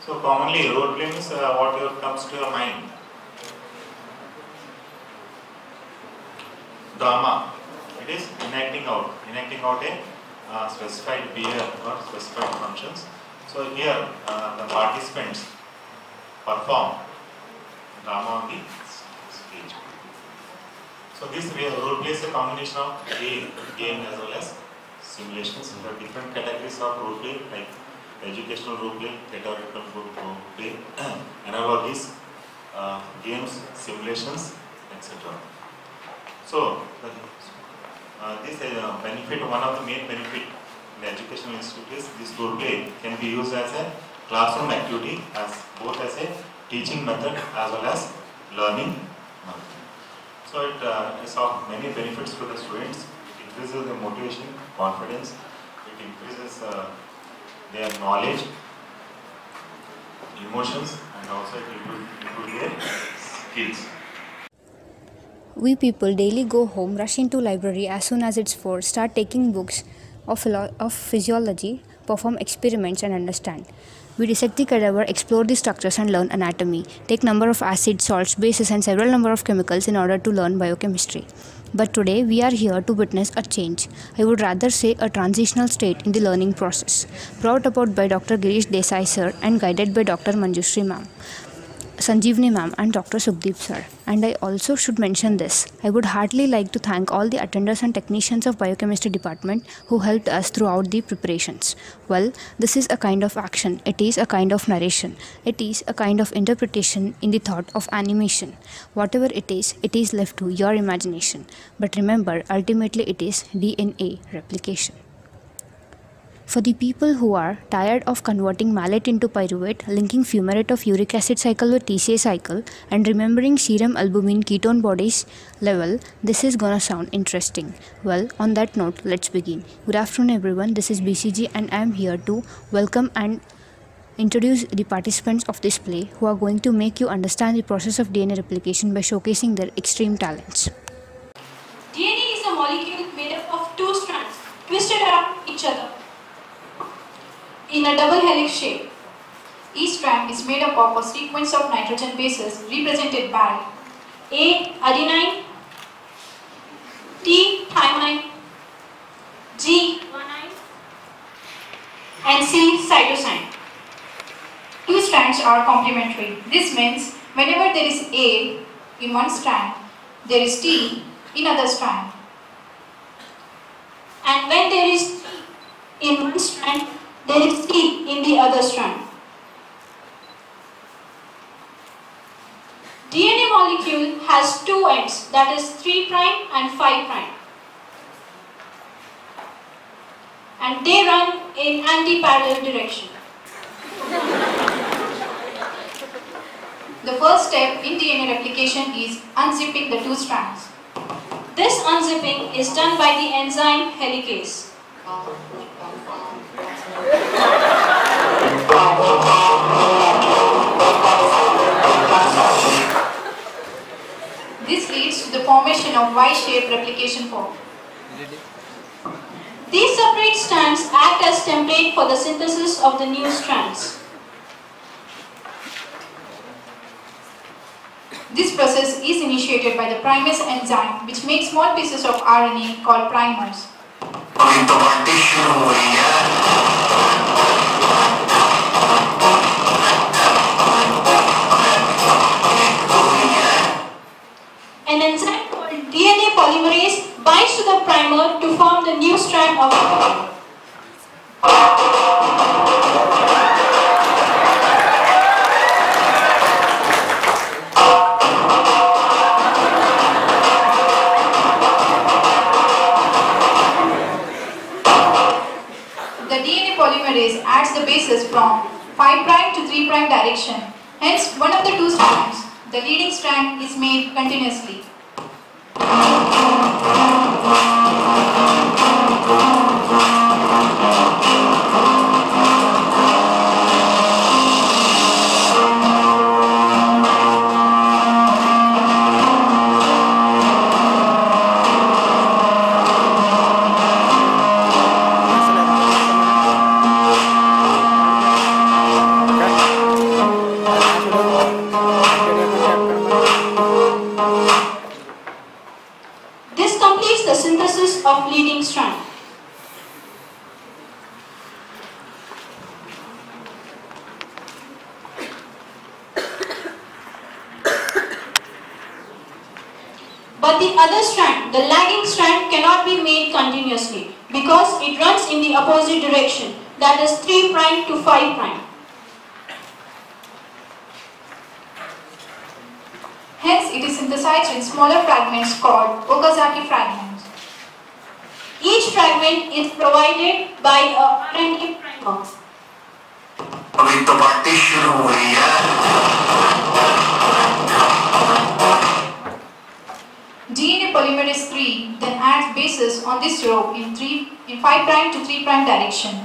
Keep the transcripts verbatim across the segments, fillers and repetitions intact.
So commonly role play means uh, what comes to your mind? Drama. It is enacting out, enacting out a uh, specified behavior or specified functions. So here uh, the participants perform drama on the stage. So this role play is a combination of game, game as well as simulations. There are different categories of role play like educational role play, rhetorical role play, analogies, uh, games, simulations, et cetera. So uh, this uh, benefit, one of the main benefit in the educational institute is this role play can be used as a classroom activity, as both as a teaching method as well as learning method. So it uh, is of many benefits to the students. It increases their motivation, confidence. It increases uh, their knowledge, emotions, and also it improves their skills. We people daily go home, rush into library as soon as it's four, start taking books of, of physiology, perform experiments and understand. We dissect the cadaver, explore the structures and learn anatomy, take number of acids, salts, bases and several number of chemicals in order to learn biochemistry. But today we are here to witness a change. I would rather say a transitional state in the learning process, brought about by Doctor Girish Desai sir and guided by Doctor Manjushri ma'am, Sanjeevni ma'am and Doctor Sukhdeep sir. And I also should mention this. I would heartily like to thank all the attenders and technicians of biochemistry department who helped us throughout the preparations. Well, this is a kind of action. It is a kind of narration. It is a kind of interpretation in the thought of animation. Whatever it is, it is left to your imagination. But remember, ultimately it is D N A replication. For the people who are tired of converting malate into pyruvate, linking fumarate of uric acid cycle with T C A cycle, and remembering serum albumin ketone bodies level, this is gonna sound interesting. Well, on that note, let's begin. Good afternoon everyone, this is B C G and I am here to welcome and introduce the participants of this play who are going to make you understand the process of D N A replication by showcasing their extreme talents. D N A is a molecule made up of two strands twisted around each other in a double helix shape. Each strand is made up of a sequence of nitrogen bases represented by A. adenine, T. thymine, G. guanine, and C. cytosine. Two strands are complementary. This means whenever there is A in one strand, there is T in other strand. And when there is T in one strand, there is T in the other strand. D N A molecule has two ends, that is three prime and five prime. And they run in anti-parallel direction. The first step in D N A replication is unzipping the two strands. This unzipping is done by the enzyme helicase. This leads to the formation of Y-shaped replication form. These separate strands act as template for the synthesis of the new strands. This process is initiated by the primase enzyme, which makes small pieces of R N A called primers. An enzyme called D N A polymerase binds to the primer to form the new strand of the polymer. The D N A polymerase adds the bases from five prime to three prime direction. Hence, one of the two strands, the leading strand, is made continuously. of leading strand. But the other strand, the lagging strand, cannot be made continuously because it runs in the opposite direction, that is three prime to five prime. Hence, it is synthesized in smaller fragments called Okazaki fragments. Each fragment is provided by a R N A primer. D N A polymerase three then adds bases on this row in three in five prime to three prime direction.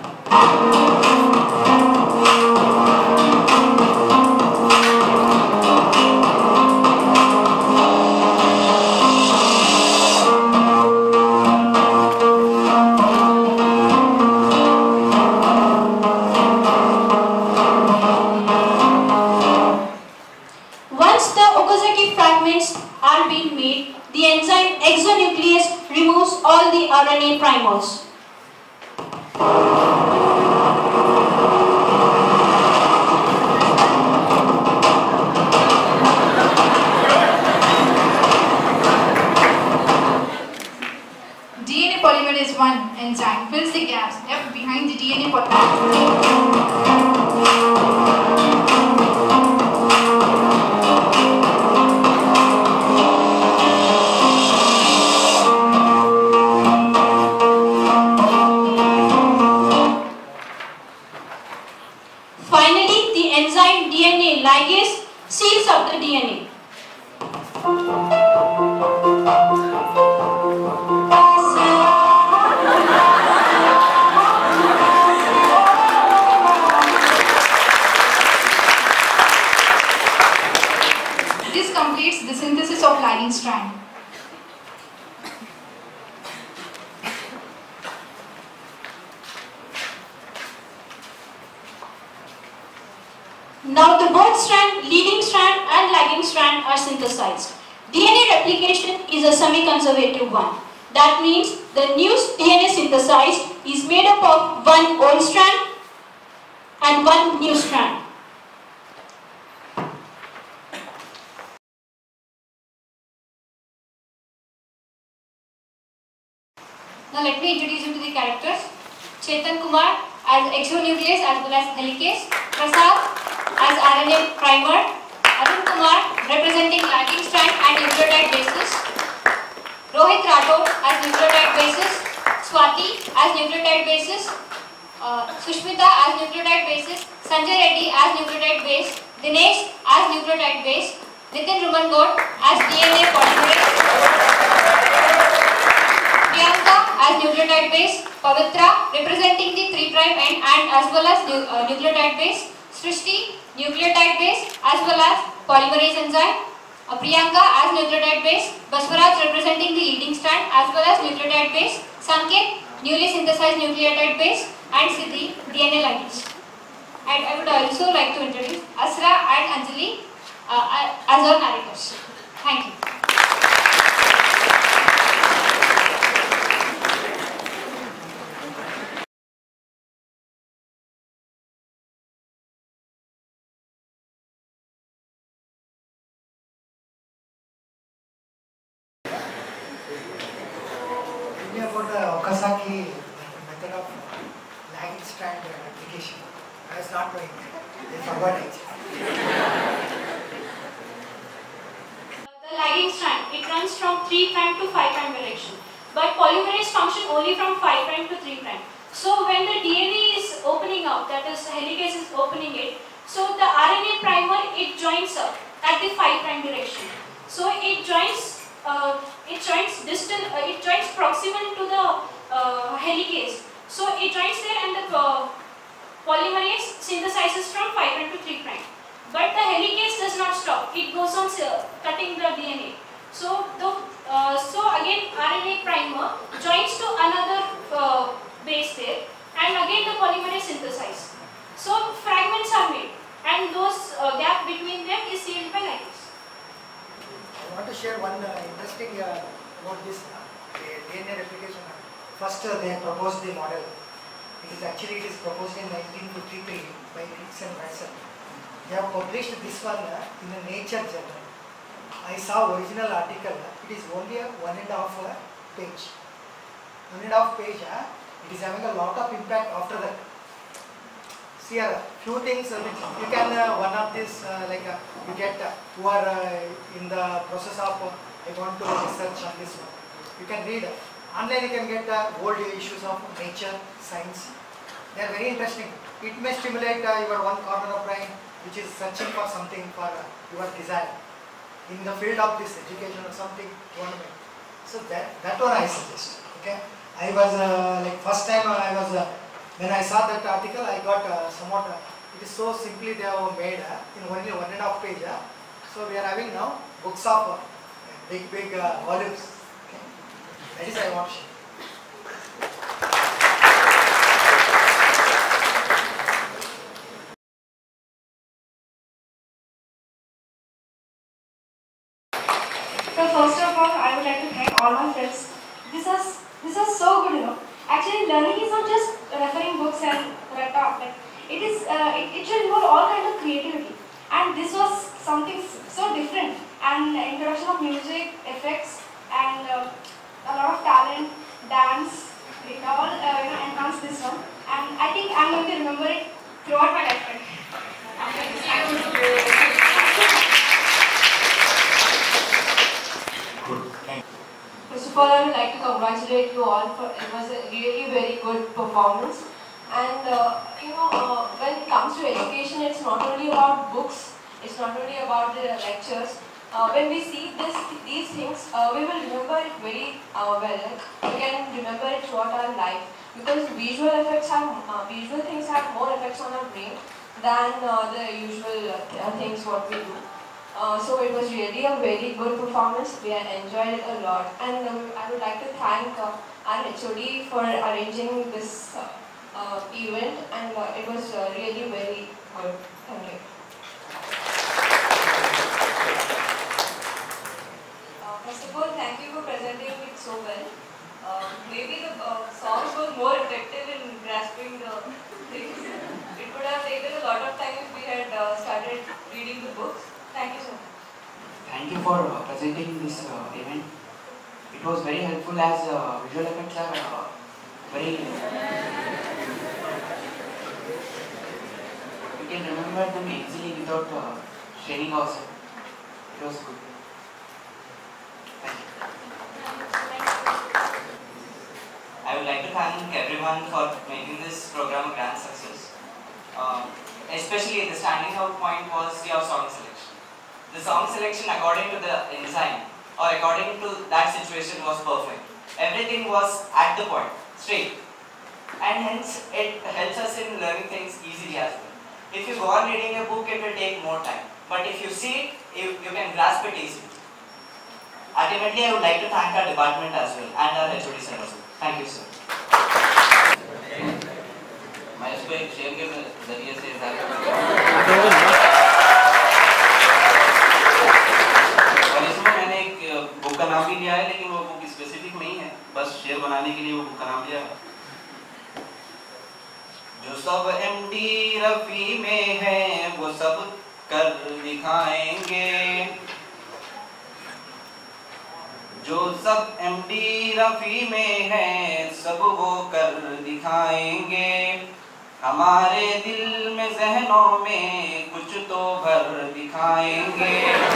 Once the Okazaki fragments are being made, the enzyme exonuclease removes all the R N A primers. D N A polymerase one enzyme fills the gaps left behind the D N A polymerase. Finally, the enzyme D N A ligase seals up the D N A. This completes the synthesis of lagging strand. Now the both strand, leading strand and lagging strand are synthesized. D N A replication is a semi-conservative one. That means the new D N A synthesized is made up of one old strand and one new strand. Now let me introduce you to the characters. Chetan Kumar as exonuclease as well as helicase. Prasad as R N A primer. Arun Kumar representing lagging strand and nucleotide bases. Rohit Rathod as nucleotide bases. Swati as nucleotide bases. Uh, Sushmita as nucleotide bases. Sanjay Reddy as nucleotide base. Dinesh as nucleotide base. Nitin Rumangod as D N A polymerase. Priyanka as nucleotide base, Pavitra representing the three prime end and as well as nu uh, nucleotide base, Srishti nucleotide base as well as polymerase enzyme, uh, Priyanka as nucleotide base, Baswaraj representing the leading strand as well as nucleotide base, Sanket newly synthesized nucleotide base and Siddhi D N A ligase. And I would also like to introduce Asra and Anjali uh, as our narrators. Thank you. About the Okazaki method of lagging strand replication. I was not knowing that. They forgot actually. The lagging strand, it runs from three prime to five prime direction. But polymerase function only from five prime to three prime. So when the D N A is opening out, that is helicase is opening it, so the R N A primer, it joins up at the five prime direction. So it joins Uh, it joins distal, uh, it joins proximal to the uh, helicase. So it joins there and the uh, polymerase synthesizes from five prime to three prime. But the helicase does not stop. It goes on uh, cutting the D N A. So the uh, so again R N A primer joins to another uh, base there, and again the polymerase synthesizes. So fragments are made, and those uh, gap between them is sealed by ligase. I want to share one uh, interesting uh, about this. D N A replication. First uh, they proposed the model. It is actually it is proposed in nineteen fifty-three by Hicks and Watson. They have published this one uh, in a Nature journal. I saw original article. It is only a one and a half uh, page. One and a half page. Uh, it is having a lot of impact after that. See here, few things uh, which you can uh, one of this uh, like uh, you get uh, who are uh, in the process of uh, I want to research on this one. You can read uh, online. You can get uh, old issues of nature, science. They are very interesting. It may stimulate uh, your one corner of brain which is searching for something for uh, your desire in the field of this education or something you want to make. So that that one I suggest. Okay, I was uh, like first time uh, I was. Uh, When I saw that article, I got uh, somewhat, uh, it is so simply they have made uh, in only one and a half page. Uh, so we are having now books of uh, big, big uh, volumes. Okay. That is I want to share. So first of all, I would like to thank all my friends. This is, this is so good, you know. Actually, learning is not just referring books and talk. Like it is, uh, it, it should involve all kinds of creativity. And this was something so different. And introduction of music, effects, and uh, a lot of talent, dance. It all uh, you know, enhanced this one. And I think I'm going to remember it throughout my lifetime. First of all, I would like to congratulate you all for it was a really very good performance. And uh, you know, uh, when it comes to education, it's not only about books, it's not only about the lectures. Uh, when we see this, these things, uh, we will remember it very uh, well. We can remember it throughout our life because visual effects have, uh, visual things have more effects on our brain than uh, the usual uh, things what we do. Uh, so it was really a very good performance. We enjoyed it a lot, and um, I would like to thank uh, our H O D for arranging this uh, uh, event, and uh, it was uh, really very good. Thank you. Uh, first of all, thank you for presenting it so well. Uh, maybe the uh, songs were more effective in grasping the things. It would have taken a lot of time if we had uh, started reading the books. Thank you so much. Thank you for uh, presenting this uh, event. It was very helpful as uh, visual effects are uh, very... we can remember them easily without uh, straining ourselves. It was good. Thank you. I would like to thank everyone for making this program a grand success. Um, especially the standing out point was your song selection. The song selection according to the enzyme or according to that situation was perfect. Everything was at the point, straight. And hence it helps us in learning things easily as well. If you go on reading a book, it will take more time. But if you see it, you, you can grasp it easily. Ultimately, I would like to thank our department as well and our H O D sir as well. Thank you, sir. मैं इसको एक share के जरिए से और इसमें मैंने एक बुक का नाम भी लिया है, लेकिन वो बुक स्पेसिफिक नहीं है, बस शेयर बनाने के लिए वो बुक का नाम लिया है। जो सब एमडी रफी में है वो सब कर दिखाएंगे, जो सब एमडी रफी में है सब वो कर दिखाएंगे। हमारे दिल में जहनों में कुछ तो भर दिखाएंगे।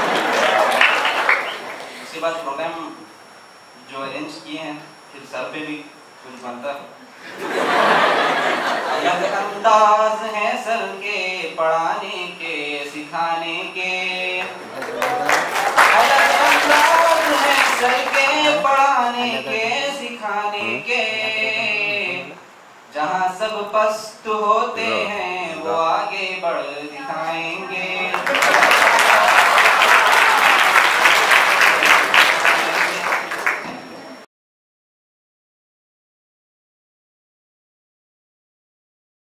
उसके बाद प्रोग्राम जो अरेंज किए हैं फिर सर पे भी कुछ बनता है। अलग अंदाज है सर के पढ़ाने के सिखाने के, अलग अंदाज है सर के पढ़ाने के सिखाने के। जहाँ सब पस्त होते हैं वो आगे बढ़ दिखाएंगे।